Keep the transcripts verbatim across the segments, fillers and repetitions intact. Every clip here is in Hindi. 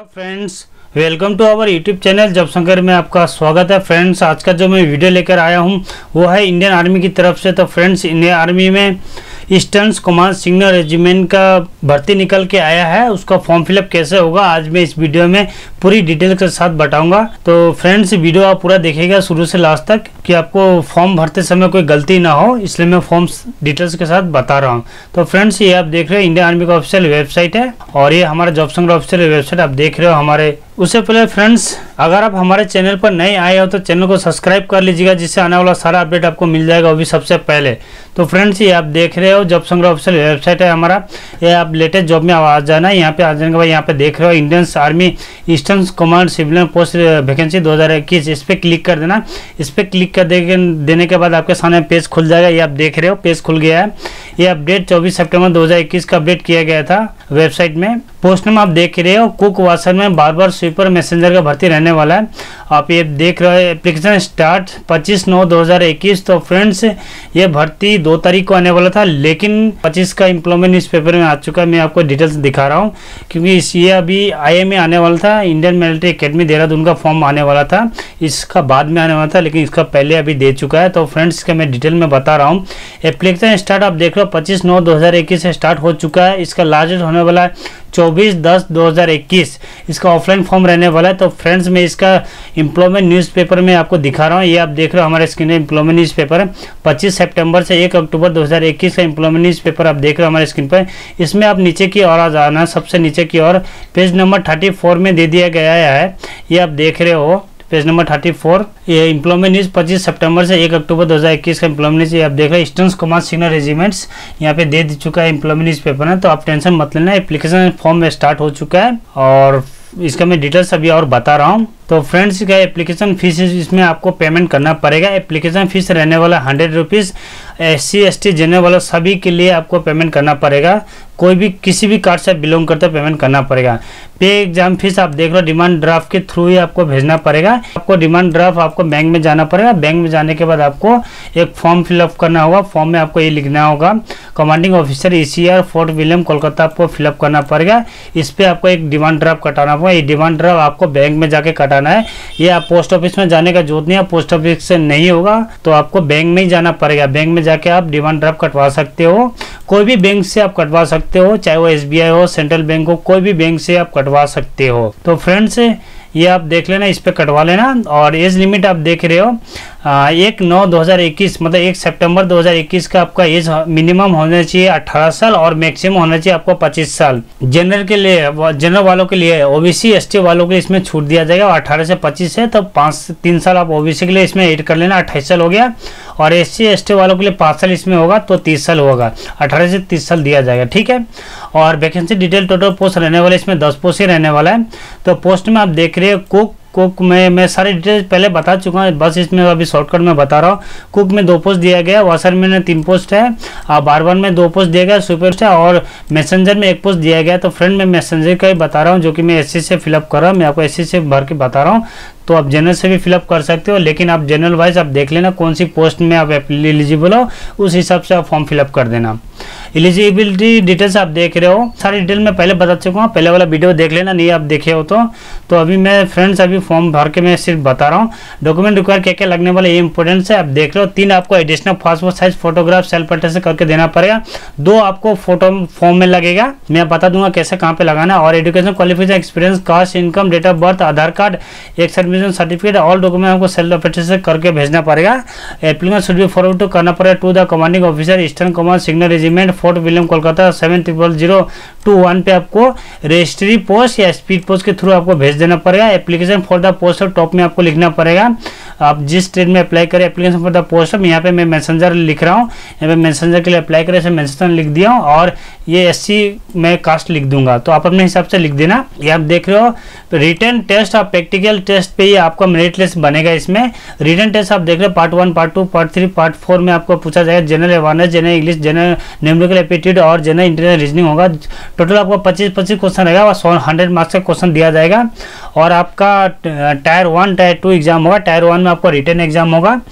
Hello friends, welcome to our YouTube channel job Shankar में आपका स्वागत है। फ्रेंड्स, आज का जो मैं वीडियो लेकर आया हूं वो है इंडियन आर्मी की तरफ से। तो फ्रेंड्स, इंडियन आर्मी में ईस्टर्न कमांड सिग्नल रेजिमेंट का भर्ती निकल के आया है। उसका फॉर्म फिलअप कैसे होगा आज मैं इस वीडियो में पूरी डिटेल के साथ बताऊंगा। तो फ्रेंड्स, वीडियो आप पूरा देखिएगा शुरू से लास्ट तक कि आपको फॉर्म भरते समय कोई गलती ना हो, इसलिए मैं फॉर्म डिटेल्स के साथ बता रहा हूँ। तो फ्रेंड्स, ये आप देख रहे हो इंडियन आर्मी का ऑफिशियल वेबसाइट है और ये हमारा जॉब शंकर ऑफिशियल वेबसाइट आप देख रहे हो हमारे। उससे पहले फ्रेंड्स, अगर आप हमारे चैनल पर नए आए हो तो चैनल को सब्सक्राइब कर लीजिएगा, जिससे आने वाला सारा अपडेट आपको मिल जाएगा वो भी सबसे पहले। तो फ्रेंड्स, ये आप देख रहे हो जॉब शंकर ऑफिशियल वेबसाइट है हमारा। ये आप लेटेस्ट जॉब में आ जाना है। यहाँ पे आ जाने के बाद यहाँ पे देख रहे हो Indian army eastern command civilian post vacancy दो हज़ार इक्कीस, इस पर क्लिक कर देना। इस पर क्लिक कर देने के बाद आपके सामने पेज खुल जाएगा। ये आप देख रहे हो पेज खुल गया है। ये अपडेट चौबीस सितंबर दो हज़ार इक्कीस का अपडेट किया गया था वेबसाइट में। पोस्ट में आप देख रहे हो कुक वाशर में बार बार स्वीपर मैसेंजर का भर्ती रहने वाला है। आप ये देख रहे हो एप्लीकेशन स्टार्ट पच्चीस नौ दो हज़ार इक्कीस। तो फ्रेंड्स, ये भर्ती दो तारीख को आने वाला था, लेकिन पच्चीस का एम्प्लॉयमेंट न्यूज़ पेपर में आ चुका है। मैं आपको डिटेल्स दिखा रहा हूँ क्योंकि इस ये अभी आई एम ए आने वाला था, इंडियन मिलिट्री एकेडमी देहरादून का फॉर्म आने वाला था। इसका बाद में आने वाला था, लेकिन इसका पहले अभी दे चुका है। तो फ्रेंड्स, इसका मैं डिटेल में बता रहा हूँ। एप्लीकेशन स्टार्ट आप देख रहे हो पच्चीस नौ दो हज़ार इक्कीस से स्टार्ट हो चुका है। इसका लास्ट डेट होने वाला है चौबीस दस दो हज़ार इक्कीस। इसका ऑफलाइन फॉर्म रहने वाला है। तो फ्रेंड्स, मैं इसका एम्प्लॉयमेंट न्यूज़पेपर में आपको दिखा रहा हूँ। ये आप देख रहे हो हमारे स्क्रीन में एम्प्लॉयमेंट न्यूज़पेपर है। पच्चीस सितंबर से एक अक्टूबर दो हज़ार इक्कीस का एम्प्लॉयमेंट न्यूज़पेपर आप देख रहे हो हमारे स्क्रीन पर। इसमें आप नीचे की ओर आ जाना, सबसे नीचे की ओर पेज नंबर चौंतीस में दे दिया गया है। ये आप देख रहे हो पेज नंबर चौंतीस। ये एम्प्लॉयमेंट न्यूज़ पच्चीस सितंबर से एक अक्टूबर दो हज़ार इक्कीस का एम्प्लॉयमेंट न्यूज़। ये आप देख रहे हैं ईस्टर्न कमांड सिग्नल रेजिमेंट्स यहाँ पे दे चुका है एम्प्लॉयमेंट न्यूज़ पेपर है। तो आप टेंशन मत लेना, एप्लीकेशन फॉर्म में स्टार्ट हो चुका है और इसका मैं डिटेल्स अभी और बता रहा हूँ। तो फ्रेंड्स, का एप्लीकेशन फीस इसमें आपको पेमेंट करना पड़ेगा। एप्लीकेशन फीस रहने वाला hundred rupees. S C S T general वाला सभी के लिए आपको पेमेंट करना पड़ेगा। कोई भी किसी भी कार्ड से बिलोंग करते पेमेंट करना पड़ेगा। पे एग्जाम फीस आप देख लो डिमांड ड्राफ्ट के थ्रू ही आपको भेजना पड़ेगा। आपको डिमांड ड्राफ्ट आपको बैंक में जाना पड़ेगा। बैंक में जाने के बाद आपको एक फॉर्म फिलअप करना होगा। फॉर्म में आपको ये लिखना होगा commanding officer E C R Fort William Kolkata, आपको फिलअप करना पड़ेगा। इस पर आपको एक डिमांड ड्राफ्ट कटाना पड़ेगा। ये डिमांड ड्राफ्ट आपको बैंक में जाके कटाना है। ये आप पोस्ट ऑफिस में जाने का जरूरत नहीं है, पोस्ट ऑफिस से नहीं होगा तो आपको बैंक में ही जाना पड़ेगा। बैंक में जाके आप डिमांड ड्राफ्ट कटवा सकते हो। कोई भी बैंक से आप कटवा सकते हो, चाहे वो एस बी आई हो, सेंट्रल बैंक हो, कोई भी बैंक से आप कटवा सकते हो। तो फ्रेंड्स, ये आप देख लेना, इस पे कटवा लेना। और एज लिमिट आप देख रहे हो आ, एक नौ दो हज़ार इक्कीस मतलब एक सितंबर दो हज़ार इक्कीस का आपका एज मिनिमम होना चाहिए अठारह साल और मैक्सिमम होना चाहिए आपको पच्चीस साल। जनरल के लिए, जनरल वालों के लिए, ओबीसी एसटी वालों के लिए इसमें छूट दिया जाएगा। अठारह से पच्चीस है तो पाँच तीन साल आप ओबीसी के लिए इसमें ऐड कर लेना, अट्ठाईस साल हो गया। और एस सी एस टी वालों के लिए पाँच साल इसमें होगा तो तीस साल होगा, अठारह से तीस साल दिया जाएगा, ठीक है। और वैकेंसी डिटेल टोटल पोस्ट रहने वाले इसमें दस पोस्ट ही रहने वाला है। तो पोस्ट में आप देख रहे हो कुक कुक में मैं सारी डिटेल्स पहले बता चुका हूँ, बस इसमें अभी शॉर्टकट में बता रहा हूँ। कुक में दो पोस्ट दिया गया, वाशर में तीन पोस्ट है, बारबर में दो पोस्ट दिया गया, सुपर है, और मैसेंजर में एक पोस्ट दिया गया। तो फ्रेंड, मैं मैसेंजर का ही बता रहा हूँ जो कि मैं एससी से फिलअप कर रहा हूँ। मैं आपको एससी से भर के बता रहा हूँ। तो आप जनरल से भी फिलअप कर सकते हो, लेकिन आप जनरल वाइज आप देख लेना कौन सी पोस्ट में आप एलिजिबल हो, उस हिसाब से आप फॉर्म फिलअप कर देना। एलिजिबिलिटी डिटेल्स आप देख रहे हो, सारी डिटेल मैं पहले बता चुका हूँ, पहले वाला वीडियो देख लेना, नहीं आप देखे हो तो। तो अभी मैं फ्रेंड्स अभी फॉर्म भर के मैं सिर्फ बता रहा हूँ। डॉक्यूमेंट रिक्वायर क्या क्या लगने वाले ये इंपॉर्टेंट है, आप देख रहे हो। तीन आपको additional passport size photograph self attest करके देना पड़ेगा। दो आपको फोटो फॉर्म में लगेगा, मैं बता दूंगा कैसे कहाँ पे लगाना। और education qualification, experience, caste, income, date of birth, Aadhaar card, एक सर्विस सर्टिफिकेट, ऑल डॉक्यूमेंट आपको सेल्फ अटेस्ट करके भेजना पड़ेगा। Application should be forward to करना पड़ेगा to the commanding officer eastern command signal regiment Fort William Kolkata seven triple zero two one पे आपको रजिस्ट्री पोस्ट या स्पीड पोस्ट के थ्रू आपको भेज देना पड़ेगा। Application for the post of top में आपको लिखना पड़ेगा आप जिस ट्रेड में अप्लाई करें। Application for the post of, यहाँ पे मैं मैसेंजर लिख रहा हूँ, यहाँ पे मैसेंजर के लिए अप्लाई करें, मैसेंजर लिख दिया हूँ। और ये एससी में कास्ट लिख दूंगा, तो आप अपने हिसाब से लिख देना। ये आप देख रहे हो रिटन टेस्ट और प्रैक्टिकल टेस्ट पे ही आपका मेरिट लिस्ट बनेगा। इसमें रिटन टेस्ट आप देख रहे हो part one, part two, part three, part four में आपको पूछा जाएगा general awareness, general English, general numerical aptitude और जनरल इंटरनल रीजनिंग होगा। टोटल आपको पच्चीस पच्चीस क्वेश्चन रहेगा और सौ हंड्रेड मार्क्स का क्वेश्चन दिया जाएगा। और आपका tier one tier two exam होगा। टायर वन में आपको रिटन एग्जाम होगा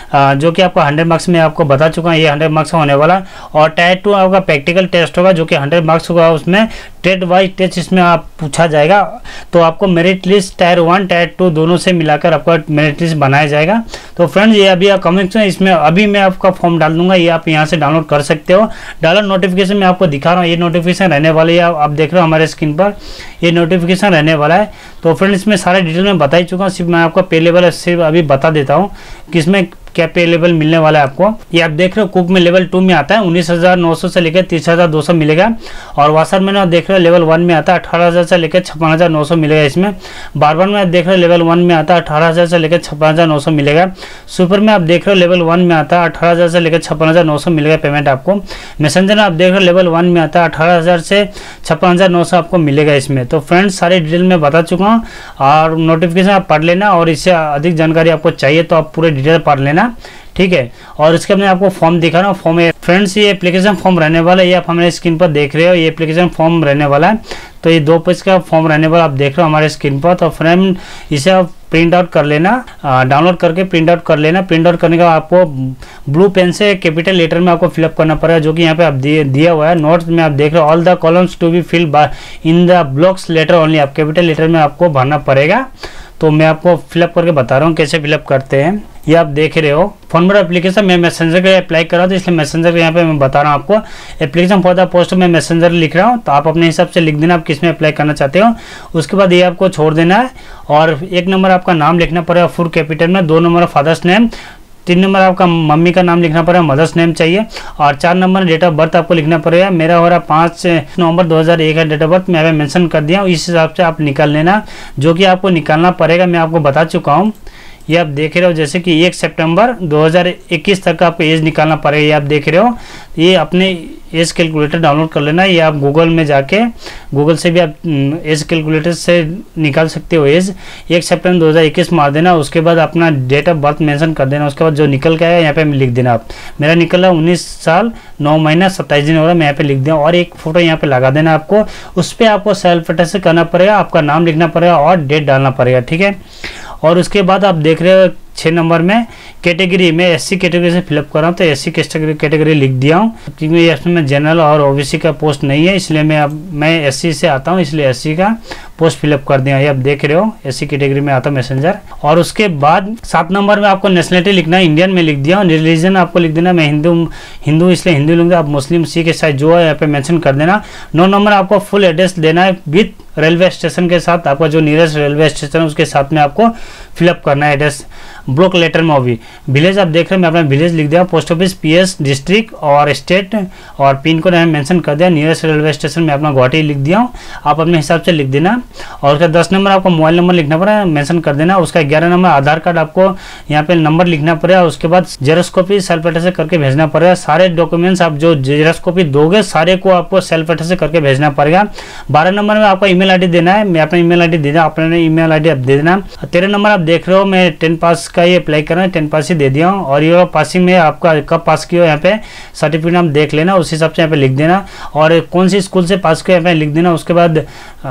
जो कि आपको हंड्रेड मार्क्स में आपको बता चुका हूँ, ये हंड्रेड मार्क्स का होने वाला। और टायर टू आपका प्रैक्टिकल टेस्ट होगा जो कि हंड्रेड मार्क्स होगा, उसमें ट्रेड वाइज टेस्ट इसमें आप पूछा जाएगा। तो आपको merit list tier one tier two दोनों से मिलाकर आपका मेरिट लिस्ट बनाया जाएगा। तो फ्रेंड्स ये अभी कमेंट्स में इसमें अभी मैं आपका फॉर्म डाल दूंगा, ये आप यहाँ से डाउनलोड कर सकते हो। डाउनलोड नोटिफिकेशन मैं आपको दिखा रहा हूँ, ये नोटिफिकेशन रहने वाली है, आप देख रहे हो हमारे स्क्रीन पर ये नोटिफिकेशन रहने वाला है। तो फ्रेंड्स इसमें सारे डिटेल में बता ही चुका हूँ, सिर्फ मैं आपको पे लेवल सिर्फ अभी बता देता हूँ कि इसमें क्या पे लेवल मिलने वाला है आपको। ये आप देख रहे हो कुक में लेवल टू में आता है उन्नीस हज़ार नौ सौ से लेकर तीस हज़ार दो सौ मिलेगा। और वाशर में आप देख रहे हो लेवल वन में आता है अठारह हज़ार से लेकर छप्पन हज़ार नौ सौ मिलेगा इसमें। बारबर में आप देख रहे हो लेवल वन में आता है अठारह हज़ार से लेकर छप्पन हज़ार नौ सौ मिलेगा। सुपर में आप देख रहे हो लेवल वन में आता है अठारह हज़ार से लेकर छप्पन हज़ार नौ सौ मिलेगा पेमेंट आपको। मैसेंजर में आप देख रहे हो लेवल वन में आता है अठारह हज़ार से छप्पन हज़ार नौ सौ आपको मिलेगा इसमें। तो फ्रेंड्स सारे डिटेल में बता चुका हूँ और नोटिफिकेशन आप पढ़ लेना, और इससे अधिक जानकारी आपको चाहिए तो आप पूरे डिटेल पढ़ लेना, ठीक है। और इसके मैं आपको फॉर्म दिखा रहा हूँ। फॉर्म है फ्रेंड्स, ये एप्लीकेशन फॉर्म रहने वाला है, ये आप हमारे स्क्रीन पर देख रहे हो, ये एप्लीकेशन फॉर्म रहने वाला है। तो ये दो पेज का फॉर्म रहने वाला आप देख रहे हो हमारे स्क्रीन पर। तो फ्रेंड इसे आप प्रिंट आउट कर लेना, डाउनलोड करके प्रिंट आउट कर लेना। प्रिंट आउट करने का आपको ब्लू पेन से कैपिटल लेटर में आपको फिलअप करना पड़ेगा, जो कि यहाँ पे आप दिए दिया हुआ है नोट्स में आप देख रहे हो। All the columns to be fill in the blocks letter only, आप कैपिटल लेटर में आपको भरना पड़ेगा। तो मैं आपको फिलअप करके बता रहा हूँ कैसे फिलअप करते हैं। ये आप देख रहे हो फोन नंबर एप्लीकेशन मैं मैसेंजर के अप्लाई कर रहा हूँ, तो इसलिए मैसेंजर के यहाँ पे मैं बता रहा हूँ आपको। एप्लीकेशन फॉर द पोस्ट में मैसेंजर लिख रहा हूँ, तो आप अपने हिसाब से लिख देना आप किस में अप्लाई करना चाहते हो। उसके बाद ये आपको छोड़ देना है, और एक नंबर आपका नाम लिखना पड़ेगा फुल कैपिटल में, दो नंबर फादर्स नेम, तीन नंबर आपका मम्मी का नाम लिखना पड़ेगा, मदर्स नेम चाहिए, और चार नंबर डेट ऑफ बर्थ आपको लिखना पड़ेगा। मेरा हो रहा पाँच नवंबर दो हज़ार एक है डेट ऑफ बर्थ, मैं अभी मेंशन कर दिया हूँ, इस हिसाब से आप निकाल लेना। जो कि आपको निकालना पड़ेगा मैं आपको बता चुका हूँ। ये आप देख रहे हो जैसे कि एक सितंबर दो हज़ार इक्कीस तक का आपको एज निकालना पड़ेगा। ये आप देख रहे हो, ये अपने एज कैलकुलेटर डाउनलोड कर लेना। ये आप गूगल में जाके गूगल से भी आप एज कैलकुलेटर से निकाल सकते हो एज। एक सितंबर दो हज़ार इक्कीस मार देना, उसके बाद अपना डेट ऑफ बर्थ मेंशन कर देना। उसके बाद जो निकल के आया यहाँ पे लिख देना आप। मेरा निकला उन्नीस साल नौ महीना सत्ताईस दिन हो रहा है, मैं यहाँ पे लिख दिया, और एक फोटो यहाँ पे लगा देना आपको। उस पर आपको सेल्फ अटेस्ट करना पड़ेगा, आपका नाम लिखना पड़ेगा और डेट डालना पड़ेगा, ठीक है। और उसके बाद आप देख रहे हो छः नंबर में कैटेगरी में एससी कैटेगरी से फिलअप कर रहा हूँ, तो एससी कैटेगरी लिख दिया हूँ, क्योंकि इसमें जनरल और ओबीसी का पोस्ट नहीं है, इसलिए मैं अब मैं एससी से आता हूँ, इसलिए एससी का पोस्ट फिलअप कर दिया। ये आप देख रहे हो एससी कैटेगरी में आता मैसेंजर। और उसके बाद सात नंबर में आपको नेशनलिटी लिखना है, इंडियन में लिख दिया हूँ। रिलीजन आपको लिख देना, मैं हिंदू हिंदू इसलिए हिंदू लूँगा, आप मुस्लिम सिख ईसाई जो है यहाँ पे मेंशन कर देना। नौ नंबर आपको फुल एड्रेस देना है विथ रेलवे स्टेशन के साथ, आपका जो नियरेस्ट रेलवे स्टेशन है उसके साथ में आपको फिलअप करना है एड्रेस, ब्लॉक लेटर में भी। विलेज आप देख रहे हैं, मैं अपना विलेज लिख दिया, पोस्ट ऑफिस पीएस डिस्ट्रिक्ट और स्टेट और पिन कोड मेंशन कर दिया। नियरेस्ट रेलवे स्टेशन में अपना गुवाहाटी लिख दिया हूँ, आप अपने हिसाब से लिख देना। और उसका दस नंबर आपको मोबाइल नंबर लिखना पड़ेगा, मेंशन कर देना। उसका ग्यारह नंबर आधार कार्ड आपको यहाँ पे नंबर लिखना पड़ेगा। उसके बाद जेरॉक्स कॉपी सेल्फ अटेस्ट से करके भेजना पड़ेगा। सारे डॉक्यूमेंट्स आप जो जेरॉक्स कॉपी दोगे सारे को आपको सेल्फ अटेस्ट से करके भेजना पड़ेगा। बारह नंबर में आपको ईमेल आईडी देना है, मैं अपना ईमेल आईडी दे देना, अपने ईमेल आईडी आप दे देना। तेरह नंबर आप देख रहे हो मैं टेन पास का ये अप्लाई कर रहा हूँ, टेन पास ही दे दिया हूँ। और ये पासिंग में आपका कब पास किया यहाँ पे सर्टिफिकेट आप देख लेना, उस हिसाब से यहाँ पे लिख देना, और कौन सी स्कूल से पास किया यहाँ पे लिख देना। उसके बाद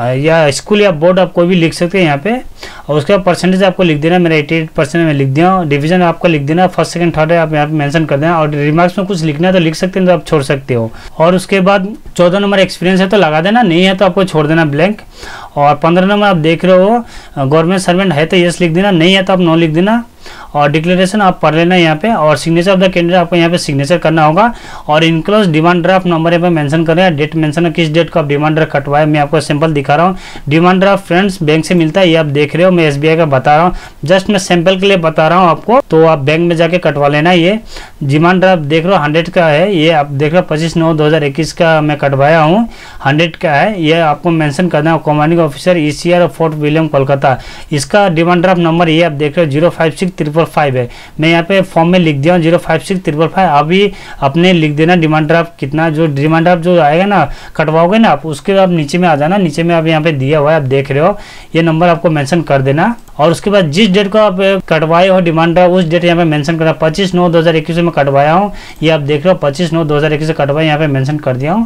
या स्कूल या बोर्ड आप कोई भी लिख सकते हैं यहाँ पे। और उसके बाद परसेंटेज आपको लिख देना, मेरा एटी एट परसेंट में लिख दिया। डिवीजन आपको लिख देना, फर्स्ट सेकंड थर्ड है आप यहाँ पे मेंशन कर देना। और रिमार्क्स में कुछ लिखना है तो लिख सकते हैं, तो आप छोड़ सकते हो। और उसके बाद चौदह नंबर एक्सपीरियंस है तो लगा देना, नहीं है तो आपको छोड़ देना ब्लैंक। और पंद्रह नंबर आप देख रहे हो गवर्नमेंट सर्वेंट है तो यस लिख देना, नहीं है तो आप नो लिख देना। और डिक्लेरेशन आप पढ़ लेना यहाँ पे। और सिग्नेचर ऑफ द कैंडिडेट आपको यहाँ पे सिग्नेचर करना होगा। और इनक्लोज डिमांड ड्राफ्ट नंबर यहाँ पे मेंशन कर रहे हैं, डेट मेंशन है, किस डेट को आप डिमांड ड्राफ्ट कटवाए, मैं आपको सिंपल दिखा रहा हूँ। डिमांड ड्राफ्ट फ्रेंड्स बैंक से मिलता है, ये आप देख रहे हो, मैं एसबीआई का बता रहा हूँ, जस्ट मैं सैंपल के लिए बता रहा हूँ आपको, तो आप बैंक में जाके कटवा लेना। ये डिमांड ड्राफ्ट देख रहे हो हंड्रेड का है, ये आप देख रहे हो पच्चीस नौ दो हज़ार इक्कीस का मैं कटवाया हूँ, हंड्रेड का है। ये आपको मेंशन करना है, commanding officer E C R Fort William Kolkata, इसका डिमांड ड्राफ्ट नंबर ये आप देख रहे हो zero five six triple five है, मैं यहाँ पे फॉर्म में लिख दिया हूँ zero five six triple five. अभी अपने लिख देना डिमांड ड्राफ्ट कितना, जो डिमांड ड्राफ्ट जो आएगा ना कटवाओगे ना आप, उसके बाद नीचे में आ जाना, नीचे में आप यहाँ पे दिया हुआ है आप देख रहे हो, ये नंबर आपको मेंशन कर देना। और उसके बाद जिस डेट को आप कटवाए हो डिमांड ड्राफ्ट उस डेट यहाँ पे मेंशन करना, पच्चीस नौ दो हज़ार इक्कीस में कटवाया हूँ, ये आप देख रहे हो पच्चीस नौ दो हज़ार इक्कीस से कटवाए यहाँ पे मेंशन कर दिया हूँ।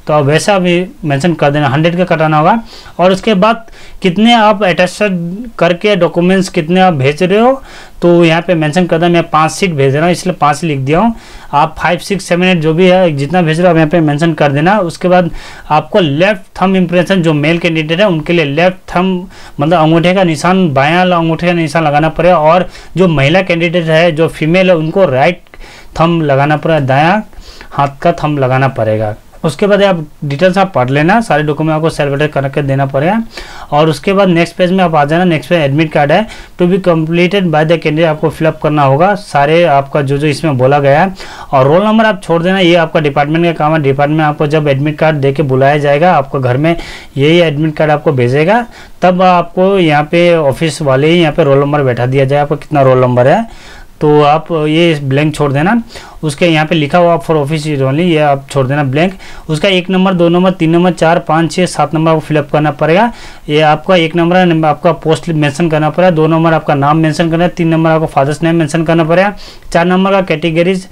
तो आप वैसा भी मेंशन कर देना, हंड्रेड का कटाना होगा। और उसके बाद कितने आप अटैच्ड करके डॉक्यूमेंट्स कितने आप भेज रहे हो, तो यहाँ पे मेंशन कर देना। मैं पाँच सीट भेज रहा हूँ इसलिए पाँच लिख दिया हूँ। आप फाइव सिक्स सेवन एट जो भी है जितना भेज रहे हो आप यहाँ पे मेंशन कर देना। उसके बाद आपको लेफ्ट थंब इम्प्रेशन जो मेल कैंडिडेट है उनके लिए लेफ्ट थंब मतलब अंगूठे का निशान, बायां अंगूठे का निशान लगाना पड़ेगा। और जो महिला कैंडिडेट है जो फीमेल है उनको राइट थंब लगाना पड़ेगा, दायां हाथ का थंब लगाना पड़ेगा। उसके बाद आप डिटेल्स आप पढ़ लेना, सारे डॉक्यूमेंट आपको सेल्फ अटेस्ट करके देना पड़ेगा। और उसके बाद नेक्स्ट पेज में आप आ जाना। नेक्स्ट पेज एडमिट कार्ड है, to be completed by the candidate, आपको फिलअप करना होगा सारे आपका जो जो इसमें बोला गया है। और रोल नंबर आप छोड़ देना, ये आपका डिपार्टमेंट का काम है। डिपार्टमेंट आपको जब एडमिट कार्ड दे के बुलाया जाएगा, आपको घर में यही एडमिट कार्ड आपको भेजेगा, तब आपको यहाँ पे ऑफिस वाले ही यहाँ पे रोल नंबर बैठा दिया जाए, आपको कितना रोल नंबर है, तो आप ये ब्लैंक छोड़ देना। उसके यहाँ पे लिखा हुआ फॉर ऑफिस ओनली, ये आप छोड़ देना ब्लैंक। उसका एक नंबर, दो नंबर, तीन नंबर, चार, पाँच, छः, सात नंबर आपको फिलअप करना पड़ेगा। ये आपका एक नंबर आपका पोस्ट मेंशन करना पड़ेगा, दो नंबर आपका नाम मेंशन करना है, तीन नंबर आपको फादर्स नेम मेंशन करना पड़ेगा, चार नंबर का कैटेगरीज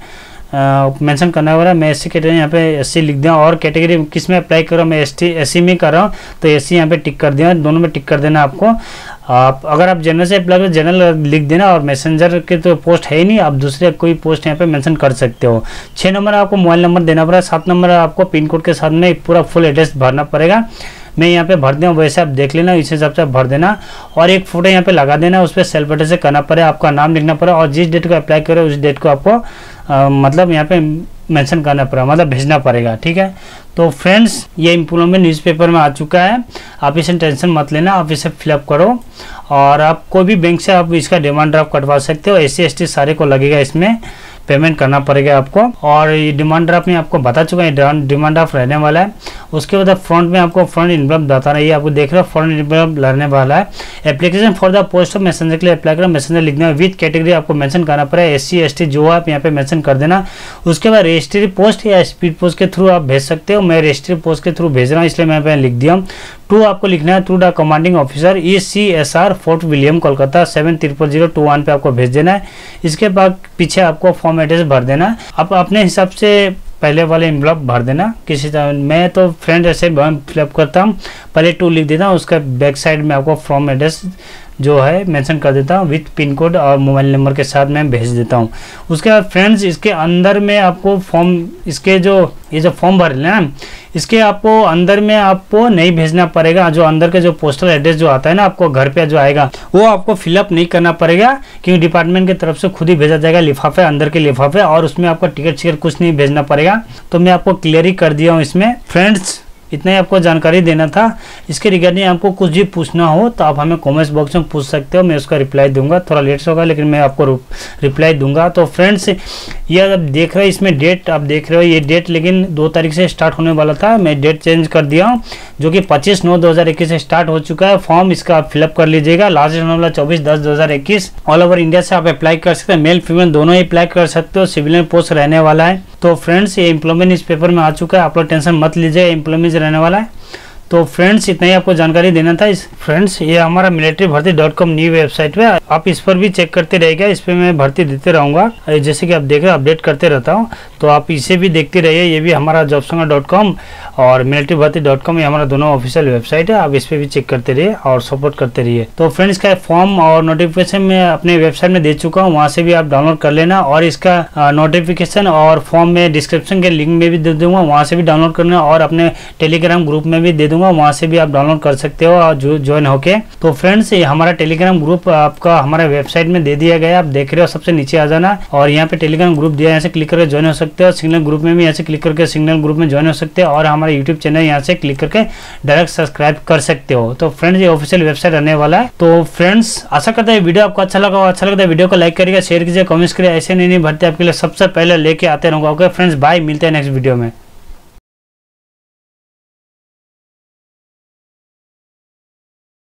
मेंशन करना पड़ेगा। मैं एस सी कैटेगरी यहाँ पे एस सी लिख दिया। और कैटेगरी किस में अप्लाई कर रहा हूँ, मैं एस टी एस सी में कर रहा हूँ तो एस सी यहाँ पे टिक कर दिया, दोनों में टिक कर देना आपको। आप अगर आप जनरल से अप्लाई करें जनरल लिख देना। और मैसेंजर के तो पोस्ट है ही नहीं, आप दूसरे कोई पोस्ट यहाँ पे मेंशन कर सकते हो। छः नंबर आपको मोबाइल नंबर देना पड़ेगा, सात नंबर आपको पिन कोड के साथ में पूरा फुल एड्रेस भरना पड़ेगा। मैं यहाँ पे भर दिया, वैसे आप देख लेना, इस हिसाब से आप भर देना। और एक फोटो यहाँ पे लगा देना, उस पर सेल्फ अटेस्ट से करना पड़ेगा, आपका नाम लिखना पड़ेगा। और जिस डेट को अप्लाई करें उस डेट को आपको आ, मतलब यहाँ पे मेंशन करना पड़ेगा, मतलब भेजना पड़ेगा, ठीक है। तो फ्रेंड्स ये एम्प्लॉयमेंट न्यूज़पेपर में आ चुका है, आप इसे टेंशन मत लेना, आप इसे फिलअप करो। और आप कोई भी बैंक से आप इसका डिमांड ड्राफ्ट कटवा सकते हो, एस सी एस टी सारे को लगेगा, इसमें पेमेंट करना पड़ेगा आपको। और ये डिमांड ड्राफ्ट में आपको बता चुका है डिमांड ड्राफ्ट रहने वाला है। उसके बाद फ्रंट में आपको फ्रंट इन्वलप बता रहा है, ये आपको देख रहे हो फ्रंट इन्वलप रहने वाला है। Application for the post of messenger के लिए अप्लाई करो, मैसेंजर लिखना है, विथ कैटेगरी आपको मेंशन करना पड़ेगा, एस सी एस टी जो आप यहाँ पे मेंशन कर देना। उसके बाद रजिस्ट्री पोस्ट या स्पीड पोस्ट के थ्रू आप भेज सकते हो, मैं रजिस्ट्री पोस्ट के थ्रू भेज रहा हूँ इसलिए मैं लिख दिया हूँ। टू आपको लिखना है, to the commanding officer E C S R Fort William Kolkata seven triple zero two one पे आपको भेज देना है। इसके बाद पीछे आपको फॉर्म एड्रेस भर देना है, आप अपने हिसाब से पहले वाले एनवलप भर देना किसी तरह। मैं तो फ्रेंड ऐसे फिलअप करता हूँ, पहले टू लिख देता हूँ, उसका बैक साइड में आपको फॉर्म एड्रेस जो है मेंशन कर देता हूँ विथ पिन कोड और मोबाइल नंबर के साथ मैं भेज देता हूँ। उसके बाद फ्रेंड्स इसके अंदर में आपको फॉर्म, इसके जो ये जो फॉर्म भर लेना इसके आपको अंदर में आपको नहीं भेजना पड़ेगा, जो अंदर के जो पोस्टल एड्रेस जो आता है ना आपको घर पे जो आएगा वो आपको फिलअप नहीं करना पड़ेगा, क्योंकि डिपार्टमेंट की तरफ से खुद ही भेजा जाएगा लिफाफे, अंदर के लिफाफे, और उसमें आपको टिकट चिकट कुछ नहीं भेजना पड़ेगा। तो मैं आपको क्लियर ही कर दिया हूँ इसमें। फ्रेंड्स इतना ही आपको जानकारी देना था। इसके रिगार्डिंग आपको कुछ भी पूछना हो तो आप हमें कमेंट्स बॉक्स में पूछ सकते हो, मैं उसका रिप्लाई दूंगा, थोड़ा लेट से होगा लेकिन मैं आपको रिप्लाई दूंगा। तो फ्रेंड्स ये आप देख रहे हो इसमें डेट आप देख रहे हो, ये डेट लेकिन दो तारीख से स्टार्ट होने वाला था, मैं डेट चेंज कर दिया हूँ जो कि पच्चीस नौ दो हज़ार इक्कीस से स्टार्ट हो चुका है। फॉर्म इसका आप फिलअप कर लीजिएगा, लास्ट डेट होने वाला चौबीस दस दो हज़ार इक्कीस। ऑल ओवर इंडिया से आप अप्लाई कर सकते हैं, मेल फीमेल दोनों ही अप्लाई कर सकते हो, सिविलियन पोस्ट रहने वाला है। तो फ्रेंड्स ये एम्प्लॉयमेंट इस पेपर में आ चुका है, आप लोग टेंशन मत लीजिए, एम्प्लॉयमेंट रहने वाला है। तो फ्रेंड्स इतना ही आपको जानकारी देना था। इस फ्रेंड्स ये हमारा मिलिट्री भर्ती डॉट कॉम न्यू वेबसाइट है, आप इस पर भी चेक करते रहेगा, इस पर मैं भर्ती देते रहूँगा, जैसे कि आप देख रहे हो अपडेट करते रहता हूँ, तो आप इसे भी देखते रहिए। ये भी हमारा जॉबसंगर डॉट कॉम और मिलिट्री भर्ती डॉट कॉम ये हमारा दोनों ऑफिशियल वेबसाइट है, आप इस पर भी चेक करते रहिए और सपोर्ट करते रहिए। तो फ्रेंड्स का फॉर्म और नोटिफिकेशन मैं अपने वेबसाइट में दे चुका हूँ, वहाँ से भी आप डाउनलोड कर लेना, और इसका नोटिफिकेशन और फॉर्म में डिस्क्रिप्शन के लिंक में भी दे दूंगा, वहाँ से भी डाउनलोड करना, और अपने टेलीग्राम ग्रुप में भी दे दूंगा, वहाँ से भी आप डाउनलोड कर सकते हो और जो ज्वाइन होके। तो फ्रेंड्स ये हमारा टेलीग्राम ग्रुप आपका हमारे वेबसाइट में दे दिया गया, आप देख रहे हो, सबसे नीचे आ जाना और यहाँ पे टेलीग्राम ग्रुप दिया है, यहाँ से क्लिक करके ज्वाइन हो सकते हो। सिग्नल ग्रुप में भी यहाँ से क्लिक करके सिग्नल ग्रुप में ज्वाइन हो सकते हो, और हमारे यूट्यूब चैनल यहाँ से क्लिक करके डायरेक्ट सब्सक्राइब कर सकते हो। तो फ्रेंड्स ये ऑफिशियल वेबसाइट रहने वाला है। तो फ्रेंड्स आशा करता है वीडियो आपको अच्छा लगा, अच्छा लगता है वीडियो को लाइक करिएगा, शेयर कीजिए, कमेंट्स करिए, ऐसे नहीं नहीं भरते आपके लिए सबसे पहले लेके आते रहूंगा। ओके फ्रेंड्स बाय, मिलते हैं नेक्स्ट वीडियो में।